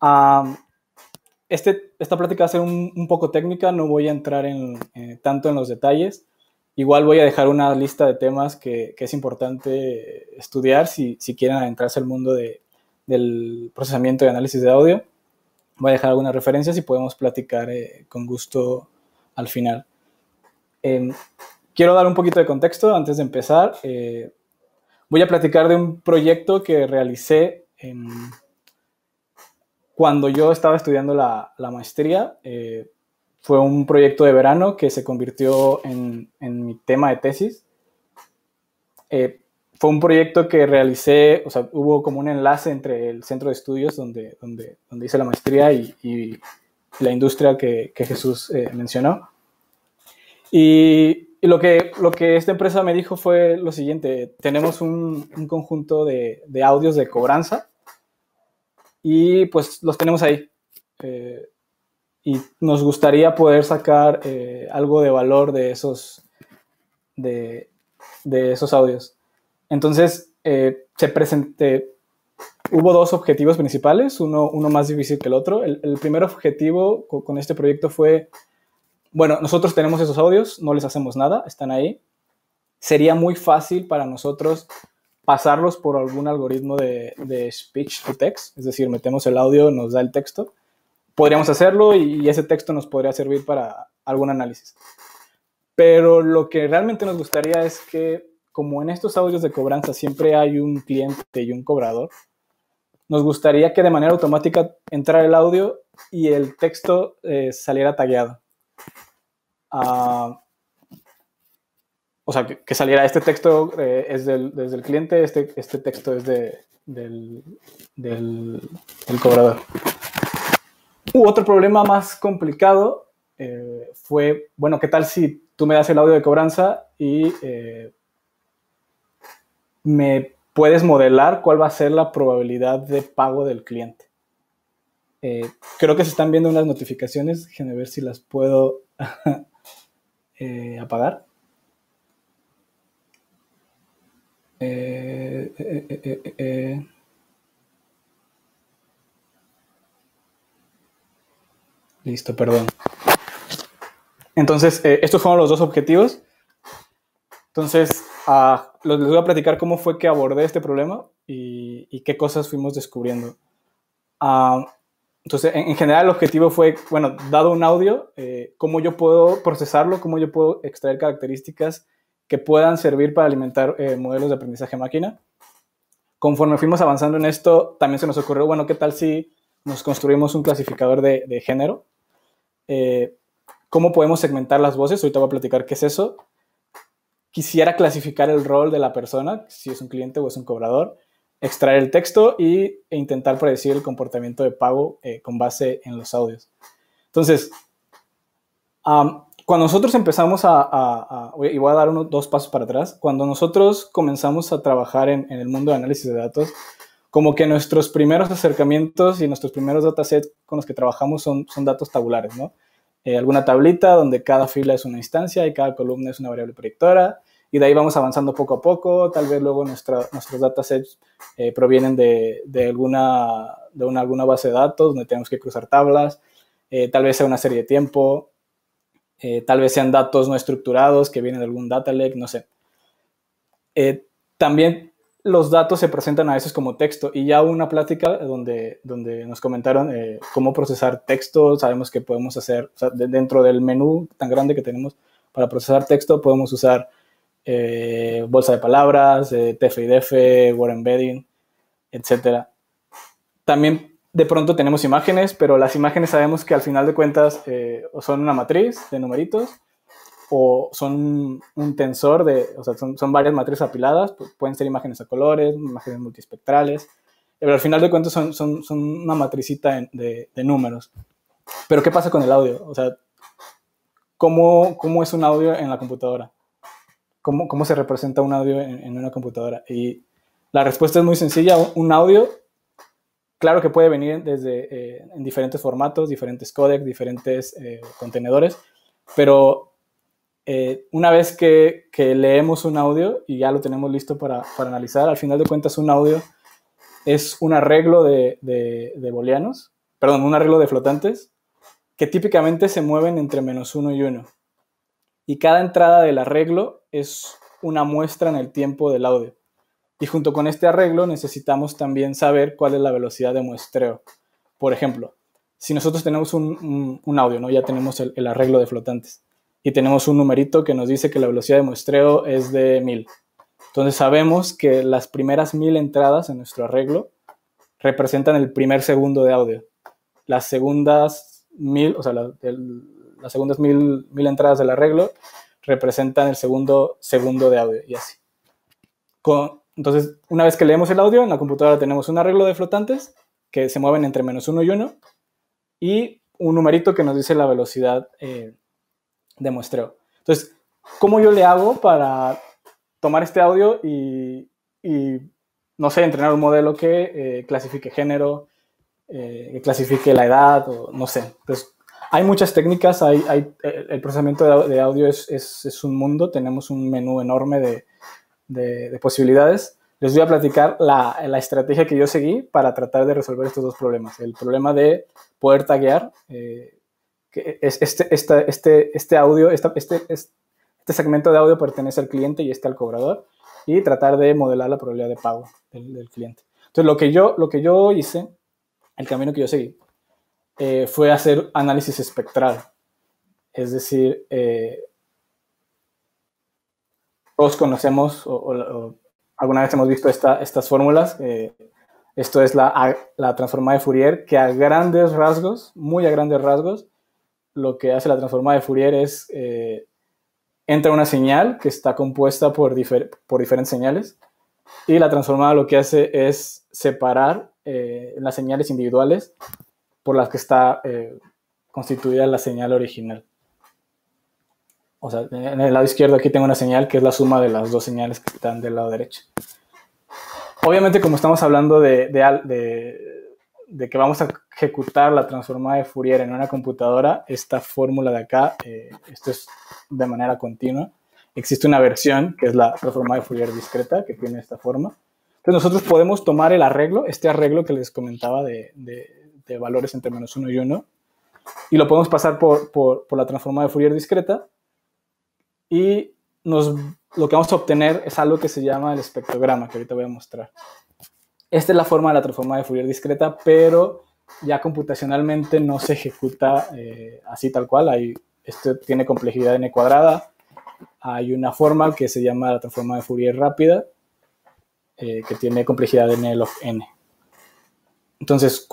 Um, esta plática va a ser un poco técnica, no voy a entrar tanto en los detalles. Igual voy a dejar una lista de temas que es importante estudiar si quieren adentrarse al mundo del procesamiento y análisis de audio. Voy a dejar algunas referencias y podemos platicar con gusto al final. Quiero dar un poquito de contexto antes de empezar. Voy a platicar de un proyecto que realicé cuando yo estaba estudiando la maestría. Fue un proyecto de verano que se convirtió en mi tema de tesis. Fue un proyecto que realicé, o sea, hubo como un enlace entre el centro de estudios donde hice la maestría y la industria que Jesús mencionó. Y lo que esta empresa me dijo fue lo siguiente: tenemos un conjunto de audios de cobranza y pues los tenemos ahí. Y nos gustaría poder sacar algo de valor de esos audios. Entonces, hubo dos objetivos principales, uno más difícil que el otro. El primer objetivo con este proyecto fue, bueno, nosotros tenemos esos audios, no les hacemos nada, están ahí. Sería muy fácil para nosotros pasarlos por algún algoritmo de speech to text, es decir, metemos el audio, nos da el texto. Podríamos hacerlo y ese texto nos podría servir para algún análisis. Pero lo que realmente nos gustaría es que, como en estos audios de cobranza siempre hay un cliente y un cobrador, nos gustaría que de manera automática entrara el audio y el texto saliera tagueado. O sea, que saliera este texto es desde el cliente, este texto es del cobrador. Otro problema más complicado fue, bueno, ¿qué tal si tú me das el audio de cobranza y me puedes modelar cuál va a ser la probabilidad de pago del cliente? Creo que se están viendo unas notificaciones, déjenme ver si las puedo apagar. Listo, perdón. Entonces, estos fueron los dos objetivos. Entonces, les voy a platicar cómo fue que abordé este problema y qué cosas fuimos descubriendo. Entonces, en general, el objetivo fue, bueno, dado un audio, cómo yo puedo procesarlo, cómo yo puedo extraer características que puedan servir para alimentar modelos de aprendizaje máquina. Conforme fuimos avanzando en esto, también se nos ocurrió, bueno, ¿qué tal si nos construimos un clasificador de género? ¿Cómo podemos segmentar las voces? Ahorita voy a platicar qué es eso. Quisiera clasificar el rol de la persona, si es un cliente o es un cobrador, extraer el texto e intentar predecir el comportamiento de pago con base en los audios. Entonces, cuando nosotros empezamos y voy a dar dos pasos para atrás, cuando nosotros comenzamos a trabajar en el mundo de análisis de datos, como que nuestros primeros acercamientos y nuestros primeros datasets con los que trabajamos son datos tabulares, ¿no? Alguna tablita donde cada fila es una instancia y cada columna es una variable predictora, y de ahí vamos avanzando poco a poco. Tal vez luego nuestros datasets provienen de alguna base de datos donde tenemos que cruzar tablas, tal vez sea una serie de tiempo, tal vez sean datos no estructurados que vienen de algún data lake, no sé. También los datos se presentan a veces como texto, y ya hubo una plática donde nos comentaron cómo procesar texto. Sabemos que podemos hacer, o sea, dentro del menú tan grande que tenemos para procesar texto, podemos usar bolsa de palabras, TF-IDF, word embedding, etc. También de pronto tenemos imágenes, pero las imágenes sabemos que al final de cuentas o son una matriz de numeritos o son un tensor o sea, son varias matrices apiladas. Pueden ser imágenes a colores, imágenes multiespectrales, pero al final de cuentas son una matricita de números. Pero ¿qué pasa con el audio? O sea, ¿cómo es un audio en la computadora? ¿Cómo se representa un audio en una computadora? Y la respuesta es muy sencilla. Un audio, claro que puede venir en diferentes formatos, diferentes codecs, diferentes contenedores, pero una vez que leemos un audio y ya lo tenemos listo para analizar, al final de cuentas un audio es un arreglo de booleanos, un arreglo de flotantes que típicamente se mueven entre -1 y 1. Y cada entrada del arreglo es una muestra en el tiempo del audio. Y junto con este arreglo necesitamos también saber cuál es la velocidad de muestreo. Por ejemplo, si nosotros tenemos un audio, ¿no? Ya tenemos el arreglo de flotantes y tenemos un numerito que nos dice que la velocidad de muestreo es de 1000. Entonces sabemos que las primeras 1000 entradas en nuestro arreglo representan el primer segundo de audio. Las segundas 1000, o sea, las segundas 1000 entradas del arreglo representan el segundo de audio y así. Entonces, una vez que leemos el audio, en la computadora tenemos un arreglo de flotantes que se mueven entre -1 y 1 y un numerito que nos dice la velocidad de muestreo. Entonces, ¿cómo yo le hago para tomar este audio y no sé, entrenar un modelo que clasifique género, que clasifique la edad, o no sé? Entonces, hay muchas técnicas, el procesamiento de audio es un mundo, tenemos un menú enorme de posibilidades. Les voy a platicar la estrategia que yo seguí para tratar de resolver estos dos problemas. El problema de poder taguear, que este audio, este segmento de audio pertenece al cliente y al cobrador, y tratar de modelar la probabilidad de pago del cliente. Entonces, lo que yo hice, el camino que yo seguí, fue hacer análisis espectral. Es decir, todos conocemos o alguna vez hemos visto estas fórmulas. Esto es la transformada de Fourier, que a grandes rasgos, muy a grandes rasgos, lo que hace la transformada de Fourier es entra una señal que está compuesta por diferentes señales, y la transformada lo que hace es separar las señales individuales por las que está constituida la señal original. O sea, en el lado izquierdo aquí tengo una señal que es la suma de las dos señales que están del lado derecho. Obviamente, como estamos hablando de que vamos a ejecutar la transformada de Fourier en una computadora, esta fórmula de acá, esto es de manera continua. Existe una versión que es la transformada de Fourier discreta, que tiene esta forma. Entonces nosotros podemos tomar el arreglo, este arreglo que les comentaba de valores entre -1 y 1, y lo podemos pasar por la transformada de Fourier discreta, y lo que vamos a obtener es algo que se llama el espectrograma, que ahorita voy a mostrar. Esta es la forma de la transformada de Fourier discreta, pero ya computacionalmente no se ejecuta así tal cual. Esto tiene complejidad n cuadrada. Hay una forma que se llama la transformada de Fourier rápida, que tiene complejidad n log n. Entonces,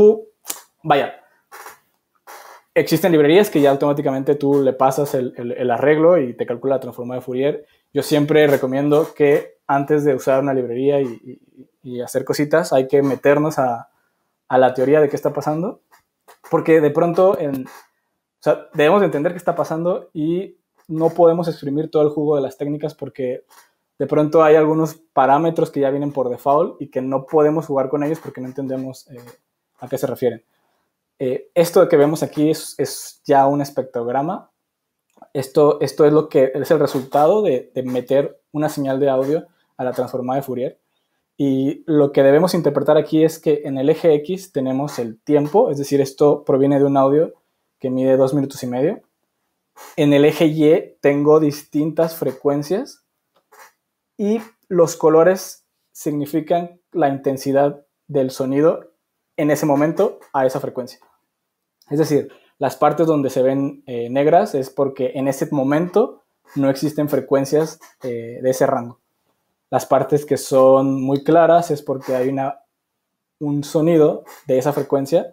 existen librerías que ya automáticamente tú le pasas el arreglo y te calcula la transformada de Fourier. Yo siempre recomiendo que antes de usar una librería y hacer cositas, hay que meternos a la teoría de qué está pasando, porque de pronto debemos de entender qué está pasando y no podemos exprimir todo el jugo de las técnicas, porque de pronto hay algunos parámetros que ya vienen por default y que no podemos jugar con ellos porque no entendemos a qué se refieren. Esto que vemos aquí es ya un espectrograma. Esto es lo que es el resultado de meter una señal de audio a la transformada de Fourier. Y lo que debemos interpretar aquí es que en el eje X tenemos el tiempo, es decir, esto proviene de un audio que mide 2 minutos y medio. En el eje Y tengo distintas frecuencias y los colores significan la intensidad del sonido en ese momento a esa frecuencia. Es decir, las partes donde se ven negras es porque en ese momento no existen frecuencias de ese rango. Las partes que son muy claras es porque hay un sonido de esa frecuencia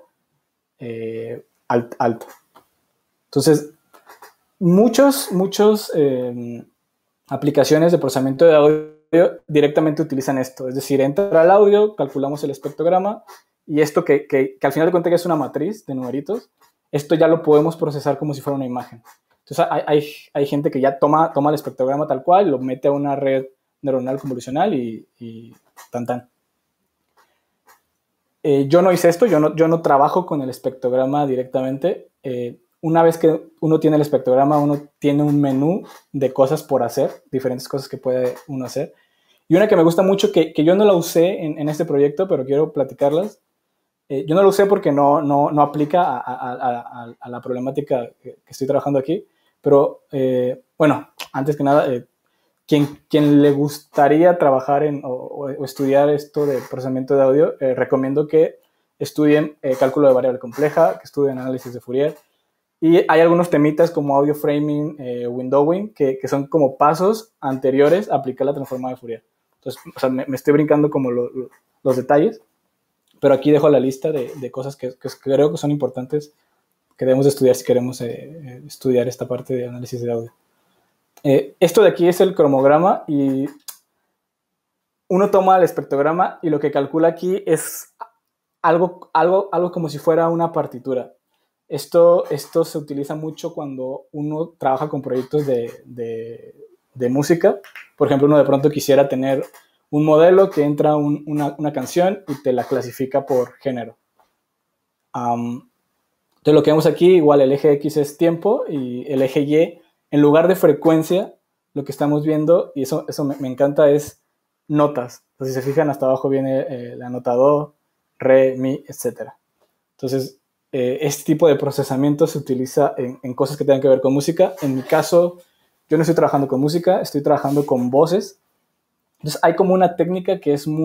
alto. Entonces, muchos aplicaciones de procesamiento de audio directamente utilizan esto. Es decir, entra el audio, calculamos el espectrograma, y esto que al final de cuentas es una matriz de numeritos, esto ya lo podemos procesar como si fuera una imagen. Entonces hay gente que ya toma el espectrograma tal cual, lo mete a una red neuronal convolucional y tan. Yo no hice esto, yo no trabajo con el espectrograma directamente. Una vez que uno tiene el espectrograma, uno tiene un menú de cosas por hacer, diferentes cosas que puede uno hacer. Y una que me gusta mucho, que yo no la usé en este proyecto, pero quiero platicarlas, Yo no lo usé porque no aplica a la problemática que estoy trabajando aquí, pero bueno, antes que nada, quien le gustaría trabajar o estudiar esto de procesamiento de audio, recomiendo que estudien cálculo de variable compleja, que estudien análisis de Fourier. Y hay algunos temitas como audio framing, windowing, que son como pasos anteriores a aplicar la transformada de Fourier. Entonces, o sea, me estoy brincando como los detalles, pero aquí dejo la lista de cosas que creo que son importantes que debemos de estudiar si queremos estudiar esta parte de análisis de audio. Esto de aquí es el cromograma y uno toma el espectrograma y lo que calcula aquí es algo como si fuera una partitura. Esto se utiliza mucho cuando uno trabaja con proyectos de música. Por ejemplo, uno de pronto quisiera tener un modelo que entra una canción y te la clasifica por género. Entonces lo que vemos aquí, igual el eje X es tiempo y el eje Y, en lugar de frecuencia, lo que estamos viendo, y eso me encanta, es notas. Entonces, si se fijan, hasta abajo viene la nota do, re, mi, etc. Entonces, este tipo de procesamiento se utiliza en cosas que tengan que ver con música. En mi caso, yo no estoy trabajando con música, estoy trabajando con voces. Entonces, hay como una técnica que es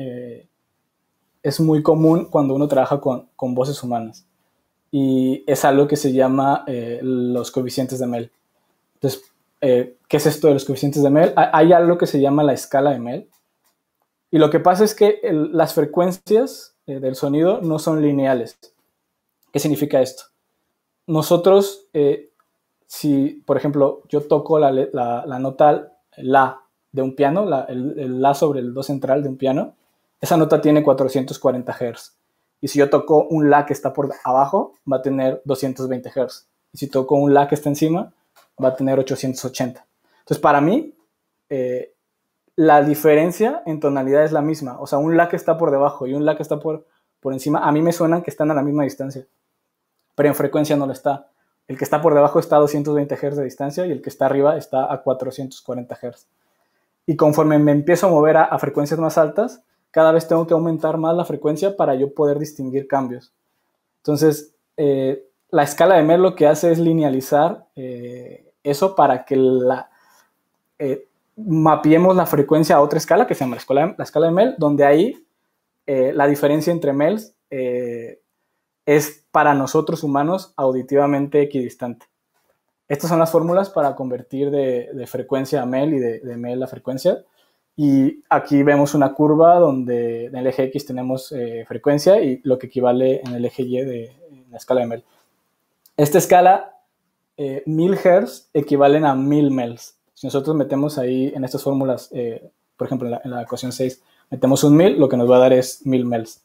muy común cuando uno trabaja con voces humanas. Y es algo que se llama los coeficientes de Mel. Entonces, ¿qué es esto de los coeficientes de Mel? Hay algo que se llama la escala de Mel. Y lo que pasa es que las frecuencias del sonido no son lineales. ¿Qué significa esto? Nosotros, si, por ejemplo, yo toco la nota La de un piano, el La sobre el Do central de un piano, esa nota tiene 440 Hz. Y si yo toco un La que está por abajo, va a tener 220 Hz. Y si toco un La que está encima, va a tener 880. Entonces, para mí, la diferencia en tonalidad es la misma. O sea, un La que está por debajo y un La que está por encima, a mí me suenan que están a la misma distancia. Pero en frecuencia no lo está. El que está por debajo está a 220 Hz de distancia y el que está arriba está a 440 Hz. Y conforme me empiezo a mover a frecuencias más altas, cada vez tengo que aumentar más la frecuencia para yo poder distinguir cambios. Entonces, la escala de Mel lo que hace es linealizar eso para que mapeemos la frecuencia a otra escala que se llama la escala de Mel, donde ahí la diferencia entre Mels es para nosotros humanos auditivamente equidistante. Estas son las fórmulas para convertir de frecuencia a Mel y de Mel a frecuencia. Y aquí vemos una curva donde en el eje X tenemos frecuencia y lo que equivale en el eje Y en la escala de Mel. Esta escala, 1000 Hz equivalen a 1000 Mels. Si nosotros metemos ahí en estas fórmulas, por ejemplo en la ecuación 6, metemos un 1000, lo que nos va a dar es 1000 Mels.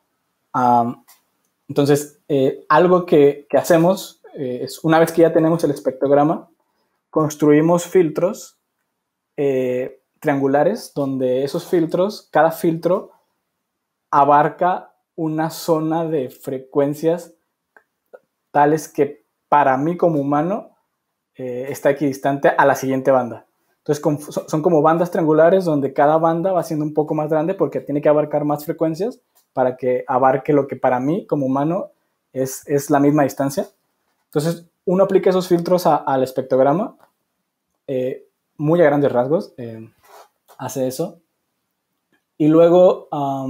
Entonces, algo que hacemos es, una vez que ya tenemos el espectrograma, construimos filtros triangulares, donde esos filtros, cada filtro abarca una zona de frecuencias tales que para mí como humano está equidistante a la siguiente banda. Entonces son como bandas triangulares donde cada banda va siendo un poco más grande porque tiene que abarcar más frecuencias para que abarque lo que para mí como humano es la misma distancia. Entonces uno aplica esos filtros al espectrograma, muy a grandes rasgos, hace eso. Y luego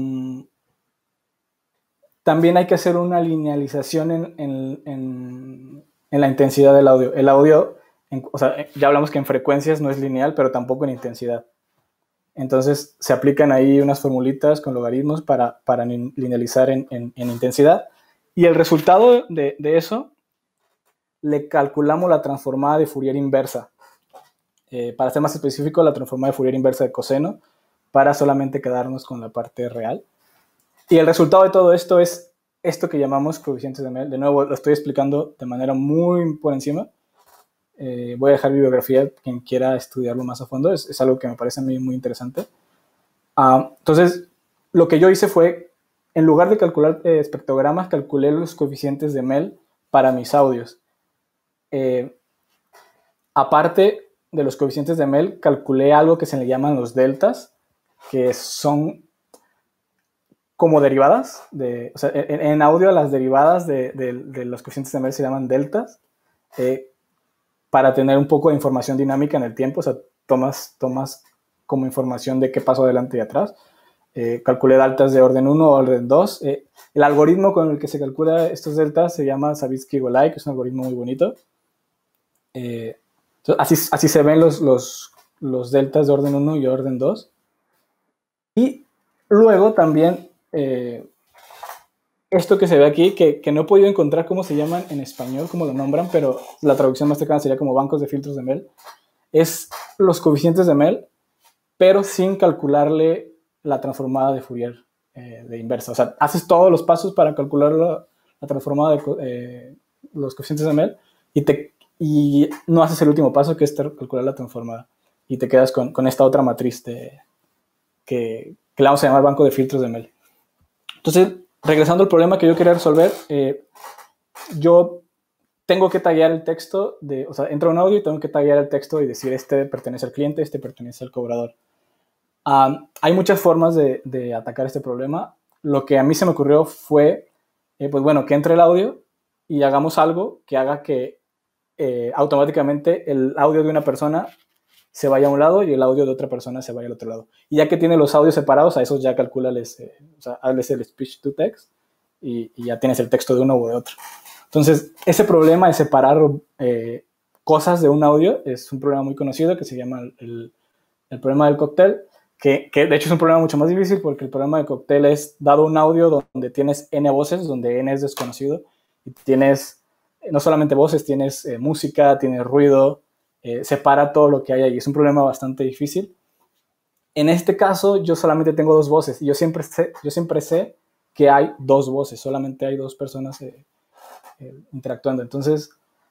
también hay que hacer una linealización en la intensidad del audio. El audio, o sea, ya hablamos que en frecuencias no es lineal, pero tampoco en intensidad. Entonces se aplican ahí unas formulitas con logaritmos para linealizar en intensidad. Y el resultado de eso le calculamos la transformada de Fourier inversa. Para ser más específico, la transformada de Fourier inversa de coseno, para solamente quedarnos con la parte real. Y el resultado de todo esto es esto que llamamos coeficientes de Mel. De nuevo, lo estoy explicando de manera muy por encima. Voy a dejar bibliografía, quien quiera estudiarlo más a fondo. Es algo que me parece a mí muy interesante. Entonces, lo que yo hice fue, en lugar de calcular espectrogramas, calculé los coeficientes de Mel para mis audios. Aparte de los coeficientes de Mel, calculé algo que se le llaman los deltas, que son como derivadas, o sea, en audio las derivadas de los coeficientes de Mel se llaman deltas, para tener un poco de información dinámica en el tiempo, o sea, tomas como información de qué pasó adelante y atrás. Calculé deltas de orden 1 o orden 2. El algoritmo con el que se calcula estos deltas se llama Savitzky-Golay, que es un algoritmo muy bonito. Así se ven los deltas de orden 1 y orden 2. Y luego también esto que se ve aquí, que no he podido encontrar cómo se llaman en español, cómo lo nombran, pero la traducción más cercana sería como bancos de filtros de Mel, es los coeficientes de Mel, pero sin calcularle la transformada de Fourier de inversa. O sea, haces todos los pasos para calcular la transformada de los coeficientes de Mel y no haces el último paso, que es calcular la transformada. Y te quedas con esta otra matriz que le vamos a llamar banco de filtros de Mel. Entonces, regresando al problema que yo quería resolver, yo tengo que taggear el texto, o sea, entra un audio y tengo que taggear el texto y decir este pertenece al cliente, este pertenece al cobrador. Hay muchas formas de atacar este problema. Lo que a mí se me ocurrió fue, pues bueno, que entre el audio y hagamos algo que haga que automáticamente el audio de una persona se vaya a un lado y el audio de otra persona se vaya al otro lado. Y ya que tiene los audios separados, a esos ya calcúlales, o sea, hazles el speech to text y ya tienes el texto de uno o de otro. Entonces, ese problema de separar cosas de un audio es un problema muy conocido que se llama el problema del cóctel, que de hecho es un problema mucho más difícil porque el problema del cóctel es, dado un audio donde tienes n voces, donde n es desconocido, y tienes no solamente voces, tienes música, tienes ruido, separa todo lo que hay ahí. Es un problema bastante difícil. En este caso, yo solamente tengo dos voces y yo siempre sé que hay dos voces, solamente hay dos personas interactuando. Entonces,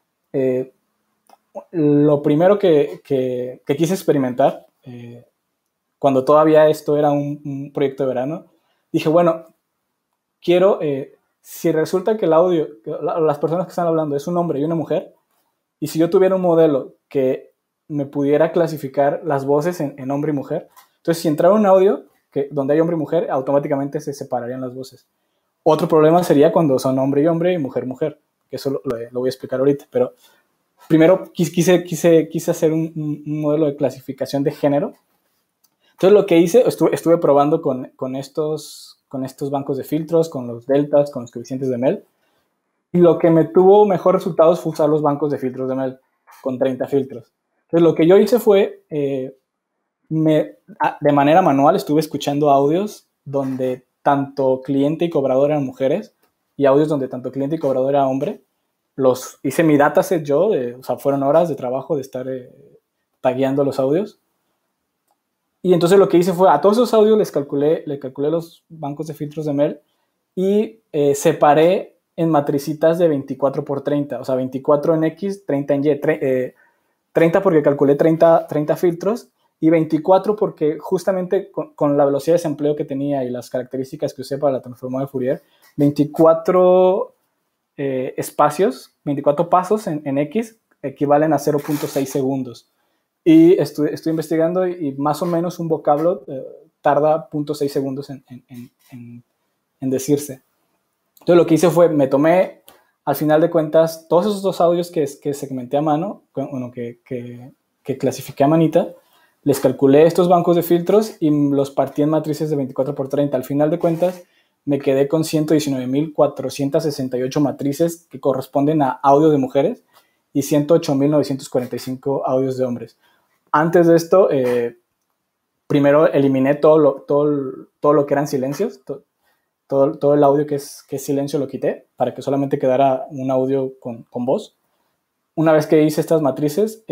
lo primero que quise experimentar, cuando todavía esto era un proyecto de verano, dije, bueno, quiero, si resulta que el audio, las personas que están hablando es un hombre y una mujer, y si yo tuviera un modelo que me pudiera clasificar las voces en hombre y mujer, entonces si entrara un audio donde hay hombre y mujer, automáticamente se separarían las voces. Otro problema sería cuando son hombre y hombre y mujer, mujer, que eso lo voy a explicar ahorita, pero primero quise hacer un modelo de clasificación de género. Entonces lo que hice, estuve probando con estos bancos de filtros, con los deltas, con los coeficientes de Mel, y lo que me tuvo mejor resultados fue usar los bancos de filtros de Mel con 30 filtros. Entonces lo que yo hice fue, de manera manual estuve escuchando audios donde tanto cliente y cobrador eran mujeres y audios donde tanto cliente y cobrador era hombre. Hice mi dataset yo, o sea, fueron horas de trabajo de estar tagueando los audios. Y entonces lo que hice fue, a todos esos audios le calculé los bancos de filtros de Mel y separé en matricitas de 24 por 30, o sea, 24 en X, 30 en Y, 30 porque calculé 30 filtros y 24 porque justamente con la velocidad de desempleo que tenía y las características que usé para la transformada de Fourier, 24 espacios, 24 pasos en X equivalen a 0.6 segundos. Y estoy investigando y más o menos un vocablo tarda 0.6 segundos en decirse. Entonces lo que hice fue, me tomé, al final de cuentas, todos esos dos audios que segmenté a mano, bueno, que clasifiqué a manita, les calculé estos bancos de filtros y los partí en matrices de 24 por 30. Al final de cuentas, me quedé con 119.468 matrices que corresponden a audios de mujeres y 108.945 audios de hombres. Antes de esto, primero eliminé todo lo que eran silencios, todo el audio que es silencio lo quité para que solamente quedara un audio con voz. Una vez que hice estas matrices,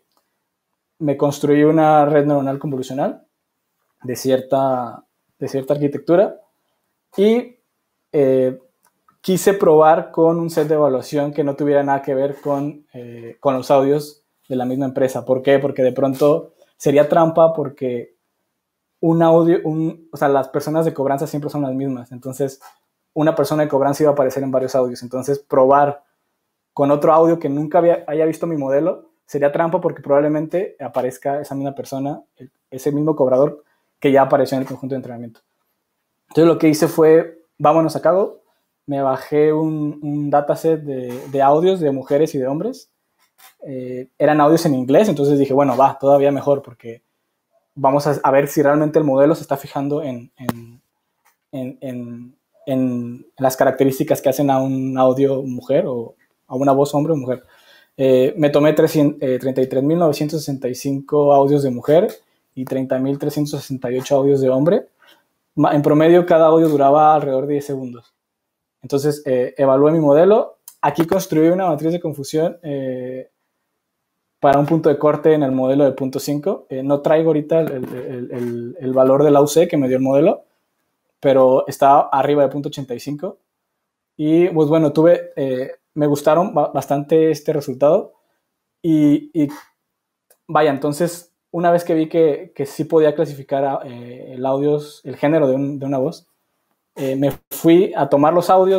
me construí una red neuronal convolucional de cierta arquitectura y quise probar con un set de evaluación que no tuviera nada que ver con los audios de la misma empresa. ¿Por qué? Porque de pronto sería trampa porque un audio, o sea, las personas de cobranza siempre son las mismas. Entonces, una persona de cobranza iba a aparecer en varios audios. Entonces, probar con otro audio que nunca haya visto mi modelo sería trampa porque probablemente aparezca esa misma persona, ese mismo cobrador que ya apareció en el conjunto de entrenamiento. Entonces lo que hice fue, vámonos a Kaggle, me bajé un dataset de audios de mujeres y de hombres. Eran audios en inglés, entonces dije, bueno, va, todavía mejor, porque vamos a ver si realmente el modelo se está fijando en, en, en las características que hacen a un audio mujer o a una voz hombre o mujer. Me tomé 33.965 audios de mujer y 30.368 audios de hombre. En promedio, cada audio duraba alrededor de 10 segundos. Entonces, evalué mi modelo. Aquí construí una matriz de confusión para un punto de corte en el modelo de punto 5. No traigo ahorita el valor de la UC que me dio el modelo, pero está arriba de punto 85. Y pues bueno, me gustaron bastante este resultado. Y vaya, entonces, una vez que vi que sí podía clasificar el género de una voz, me fui a tomar los audios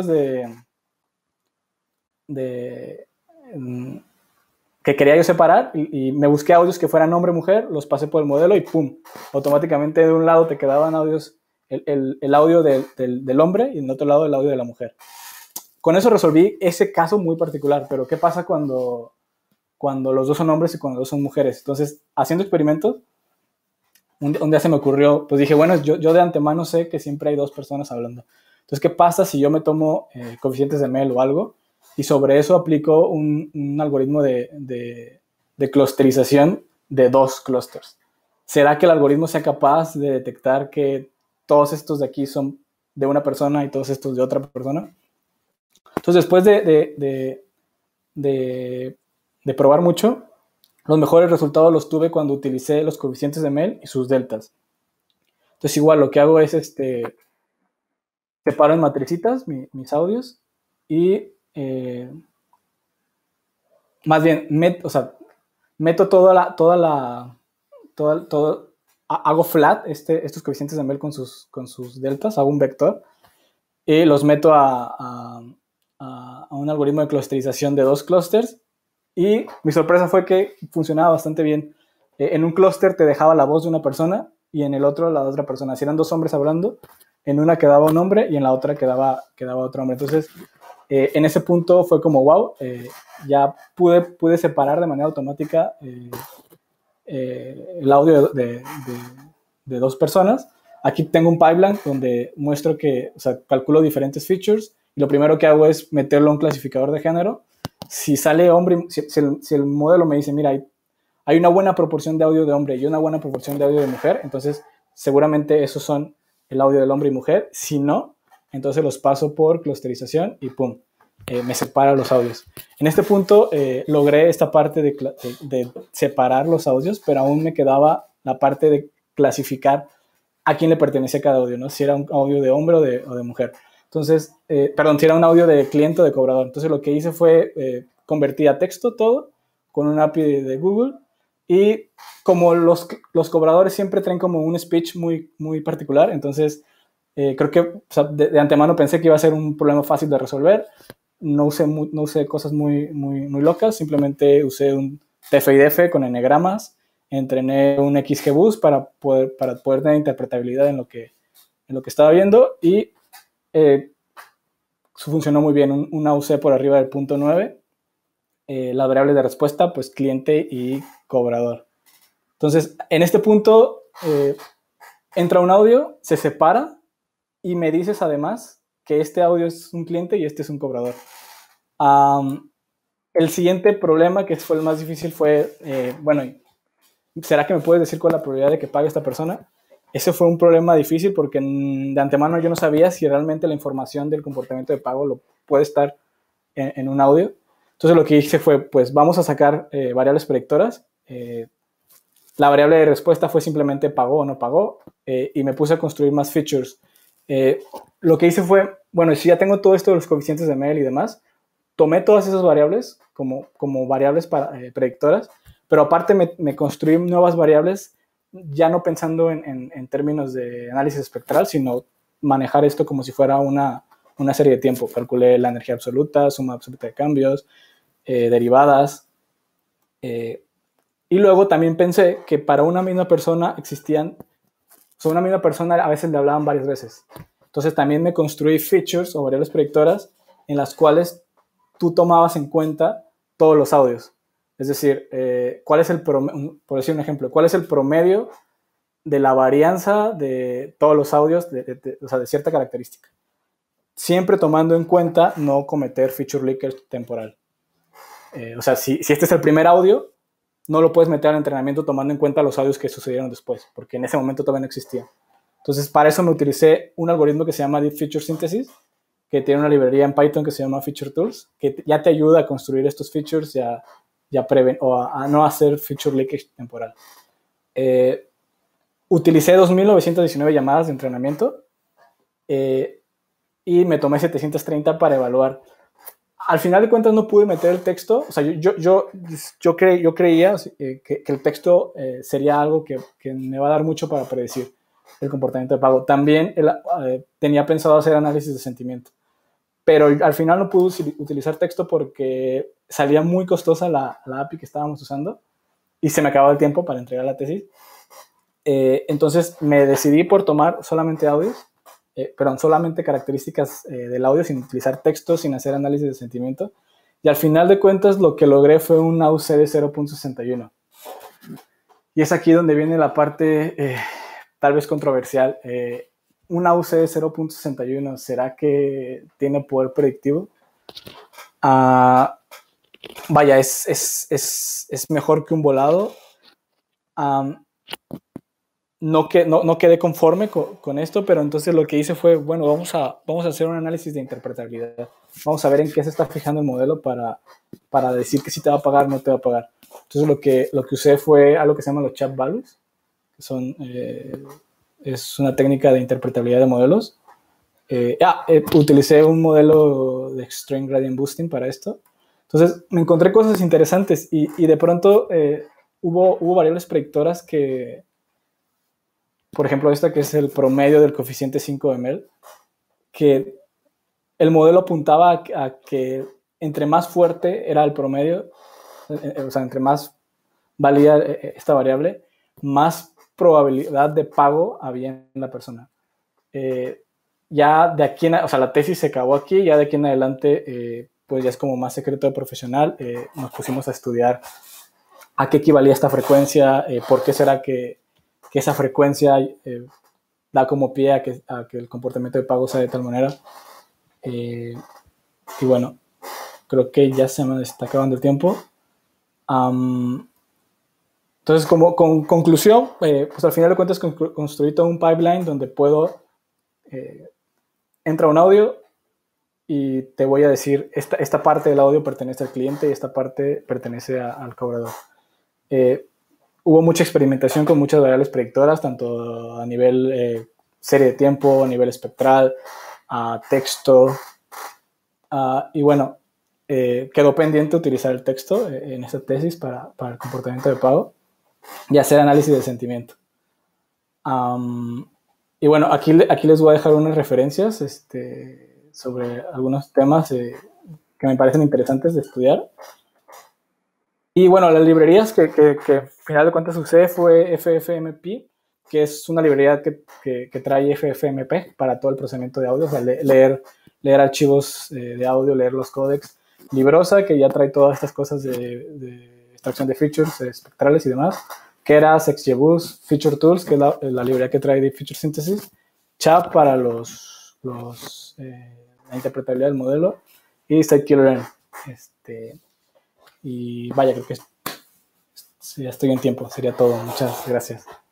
de que quería yo separar y me busqué audios que fueran hombre-mujer, los pasé por el modelo y ¡pum! Automáticamente de un lado te quedaban audios, el audio del hombre y en otro lado el audio de la mujer. Con eso resolví ese caso muy particular, pero ¿qué pasa cuando los dos son hombres y cuando los dos son mujeres? Entonces, haciendo experimentos, un día se me ocurrió, pues dije, bueno, yo de antemano sé que siempre hay dos personas hablando. Entonces, ¿qué pasa si yo me tomo coeficientes de Mel o algo y sobre eso aplico un algoritmo de clusterización de dos clústeres? ¿Será que el algoritmo sea capaz de detectar que todos estos de aquí son de una persona y todos estos de otra persona? Entonces, después de probar mucho, los mejores resultados los tuve cuando utilicé los coeficientes de Mel y sus deltas. Entonces, igual lo que hago es separo en matricitas mis audios y más bien meto hago flat estos coeficientes de Mel con sus deltas, hago un vector y los meto a un algoritmo de clusterización de dos clústeres y mi sorpresa fue que funcionaba bastante bien. En un clúster te dejaba la voz de una persona y en el otro la de otra persona. Si eran dos hombres hablando, en una quedaba un hombre y en la otra quedaba otro hombre. Entonces, en ese punto fue como, wow, ya pude separar de manera automática el audio de dos personas. Aquí tengo un pipeline donde muestro calculo diferentes features y lo primero que hago es meterlo a un clasificador de género. Si sale hombre, si el modelo me dice, mira, hay una buena proporción de audio de hombre y una buena proporción de audio de mujer, entonces seguramente esos son el audio del hombre y mujer. Si no, entonces los paso por clusterización y pum, me separa los audios. En este punto logré esta parte de separar los audios, pero aún me quedaba la parte de clasificar a quién le pertenece cada audio, ¿no? Si era un audio de hombre o de mujer. Entonces, si era un audio de cliente o de cobrador. Entonces lo que hice fue convertir a texto todo con un API de Google y como los cobradores siempre traen como un speech muy, muy particular, entonces creo que de antemano pensé que iba a ser un problema fácil de resolver. No usé cosas muy, muy, muy locas, simplemente usé un TF-IDF con enegramas, entrené un XGBoost para poder tener interpretabilidad en lo que estaba viendo y funcionó muy bien. Una UC por arriba del punto 9, las variables de respuesta, pues cliente y cobrador. Entonces, en este punto entra un audio, se separa y me dices además que este audio es un cliente y este es un cobrador. El siguiente problema, que fue el más difícil, fue, ¿será que me puedes decir cuál es la probabilidad de que pague esta persona? Ese fue un problema difícil porque de antemano yo no sabía si realmente la información del comportamiento de pago lo puede estar en un audio. Entonces lo que hice fue, pues vamos a sacar variables predictoras. La variable de respuesta fue simplemente pagó o no pagó y me puse a construir más features. Lo que hice fue, bueno, si ya tengo todo esto de los coeficientes de Mel y demás, tomé todas esas variables como variables predictoras, pero aparte me construí nuevas variables ya no pensando en términos de análisis espectral, sino manejar esto como si fuera una serie de tiempo. Calculé la energía absoluta, suma absoluta de cambios, derivadas. Y luego también pensé que para una misma persona una misma persona a veces le hablaban varias veces. Entonces también me construí features o variables predictoras en las cuales tú tomabas en cuenta todos los audios. Es decir, ¿cuál es el promedio, por decir un ejemplo, cuál es el promedio de la varianza de todos los audios o sea, de cierta característica? Siempre tomando en cuenta no cometer feature leakage temporal. O sea, si este es el primer audio, no lo puedes meter al entrenamiento tomando en cuenta los audios que sucedieron después, porque en ese momento todavía no existía. Entonces, para eso me utilicé un algoritmo que se llama Deep Feature Synthesis, que tiene una librería en Python que se llama Feature Tools, que ya te ayuda a construir estos features o a no hacer feature leakage temporal. Utilicé 2.919 llamadas de entrenamiento y me tomé 730 para evaluar. Al final de cuentas no pude meter el texto, o sea, yo creía que el texto sería algo que me va a dar mucho para predecir el comportamiento de pago. También tenía pensado hacer análisis de sentimiento, pero al final no pude utilizar texto porque salía muy costosa la API que estábamos usando y se me acababa el tiempo para entregar la tesis. Entonces me decidí por tomar solamente audios, solamente características del audio sin utilizar texto, sin hacer análisis de sentimiento. Y al final de cuentas lo que logré fue un AUC de 0.61. Y es aquí donde viene la parte tal vez controversial. Un AUC de 0.61, ¿será que tiene poder predictivo? Vaya, es mejor que un volado. No quedé conforme con esto, pero entonces lo que hice fue, bueno, vamos a hacer un análisis de interpretabilidad. Vamos a ver en qué se está fijando el modelo para decir que si te va a pagar o no te va a pagar. Entonces lo que usé fue algo que se llama los chat values, que es una técnica de interpretabilidad de modelos. Utilicé un modelo de Extreme Gradient Boosting para esto. Entonces me encontré cosas interesantes y de pronto hubo variables predictoras que, por ejemplo, esta que es el promedio del coeficiente 5 de Mel, que el modelo apuntaba a que entre más fuerte era el promedio, o sea, entre más valía esta variable, más probabilidad de pago había en la persona. Ya de aquí, o sea, la tesis se acabó aquí, ya de aquí en adelante, pues ya es como más secreto de profesional. Nos pusimos a estudiar a qué equivalía esta frecuencia, por qué será que esa frecuencia da como pie a que el comportamiento de pago sea de tal manera. Y bueno, creo que ya se me está acabando el tiempo. Entonces, como conclusión, pues al final de cuentas construí todo un pipeline donde entra un audio y te voy a decir, esta parte del audio pertenece al cliente y esta parte pertenece al cobrador. Hubo mucha experimentación con muchas variables predictoras, tanto a nivel serie de tiempo, a nivel espectral, a texto. Y bueno, quedó pendiente utilizar el texto en esta tesis para el comportamiento de pago y hacer análisis de sentimiento. Y bueno, aquí les voy a dejar unas referencias sobre algunos temas que me parecen interesantes de estudiar. Y bueno, las librerías que al final de cuentas usé fue FFmpeg, que es una librería que trae FFmpeg para todo el procesamiento de audio, o sea, leer archivos de audio, leer los códecs. Librosa, que ya trae todas estas cosas de extracción de features espectrales y demás. Keras, XGBoost, Feature Tools, que es la librería que trae Deep Feature Synthesis. Chap para la interpretabilidad del modelo. Y Scikit-learn. Y vaya, creo que ya estoy en tiempo. Sería todo. Muchas gracias.